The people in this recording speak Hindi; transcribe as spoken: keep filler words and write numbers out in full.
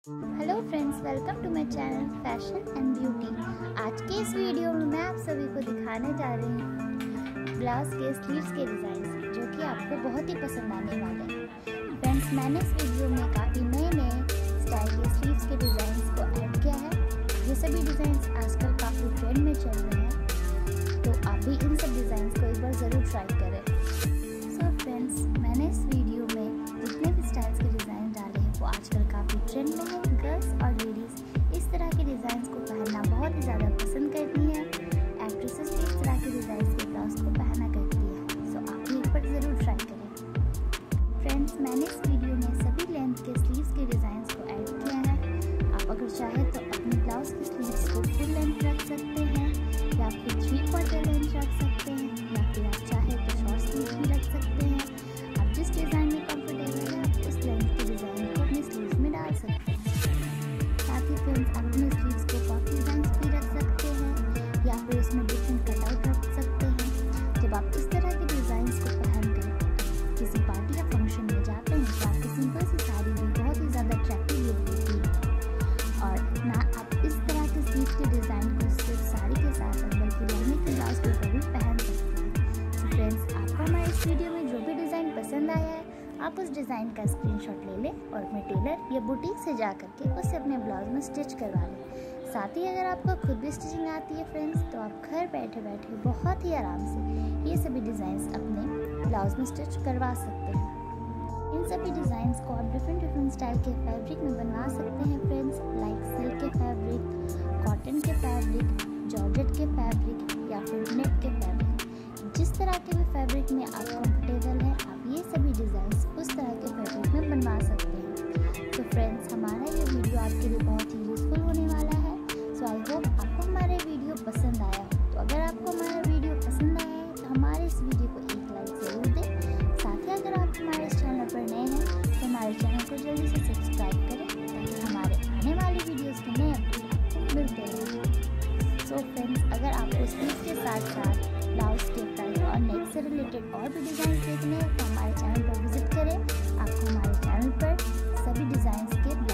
Hello friends, welcome to my channel fashion and beauty. आज के इस वीडियो में मैं आप सभी को दिखाने जा रही हूँ ब्लाउज के स्लीव्स के डिज़ाइन जो कि आपको बहुत ही पसंद आने वाले हैं। फ्रेंड्स, मैंने इस वीडियो में काफ़ी नए नए स्टाइल के स्लीव्स के डिज़ाइन को ऐड किया है। ये सभी डिज़ाइन आजकल काफ़ी ट्रेंड में चल रहे हैं, तो आप भी इन सब डिज़ाइन को एक बार ज़रूर ट्राई करें। सो फ्रेंड्स, मैंने इस वीडियो में जितने भी स्टाइल्स के डिज़ाइन डाले हैं वो आजकल काफ़ी ट्रेंड में है। गर्ल्स और लेडीज़ इस तरह के डिज़ाइन को पहनना बहुत ही ज़्यादा पसंद करती हैं। एक्ट्रेसेस भी इस तरह के डिज़ाइन के ब्लाउज को पहना करती है। सो आप भी एक बार ज़रूर ट्राई करें। फ्रेंड्स, मैंने इस वीडियो में सभी लेंथ के स्लीव्स के डिज़ाइन को ऐड किया है। आप अगर चाहें तो अपने ब्लाउज की स्लीव्स को फुल लेंथ रख सकते हैं, या फिर थ्री क्वार्टर लेंथ रख सकते हैं, या फिर आप चाहें तो शॉर्ट स्लीव्स भी रख सकते हैं। आप जिस डिज़ाइन में कंफर्टेबल है आप उस लेंथ के डिज़ाइन को अपने स्लीव्स में डाल सकते हैं। साथ ही फ्रेंड्स, आप अपने स्लीव्स को पॉप डिज़ाइन भी रख सकते हैं, या फिर उसमें डिफरेंट कटआउट रख सकते हैं। जब आप इस तरह के डिज़ाइन को पहनकर किसी पार्टी या फंक्शन में जाते हैं तो आपकी सिंपल सी साड़ी भी बहुत ही ज़्यादा अट्रैक्टिव लुक देती है। और ना आप इस तरह के स्लीव्स के डिज़ाइन को सिर्फ साड़ी के साथ बल्कि लहंगे के ब्लाउज के ऊपर भी पहन सकते हैं। तो फ्रेंड्स, आपको हमारे इस वीडियो में जो भी डिज़ाइन पसंद आया है आप उस डिज़ाइन का स्क्रीनशॉट ले लें और अपने टेलर या बुटीक से जा करके उसे अपने ब्लाउज में स्टिच करवा लें। साथ ही अगर आपको खुद भी स्टिचिंग आती है फ्रेंड्स, तो आप घर बैठे बैठे बहुत ही आराम से ये सभी डिज़ाइंस अपने ब्लाउज में स्टिच करवा सकते हैं। इन सभी डिज़ाइंस को आप डिफरेंट डिफरेंट स्टाइल के फैब्रिक में बनवा सकते हैं फ्रेंड्स, लाइक सिल्क के फैब्रिक, कॉटन के फैब्रिक, जॉर्जेट के फैब्रिक या फिर नेट के फैब्रिक। जिस तरह के भी फैब्रिक में आप कंफर्टेबल हैं आप ये सभी डिज़ाइंस उस तरह के फैब्रिक में बनवा सकते हैं। तो फ्रेंड्स, हमारा ये वीडियो आपके लिए बहुत ही यूज़फुल होने वाला है। सो आई होप आपको हमारे वीडियो पसंद आया हो। तो अगर आपको हमारा वीडियो पसंद आया है तो हमारे इस वीडियो को एक लाइक ज़रूर दें। साथ ही अगर आप हमारे इस चैनल पर नए हैं तो हमारे चैनल को जल्दी से सब्सक्राइब करें ताकि हमारे आने वाली वीडियोज़ के नए अपडेट आपको मिलते रहें। सो फ्रेंड्स, अगर आपको स्लीव्स के साथ साथ ब्लाउज के फ्रंट और नेक से रिलेटेड और भी डिज़ाइन देखने हैं तो हमारे चैनल पर विजिट करें। आपको हमारे चैनल पर सभी डिज़ाइंस के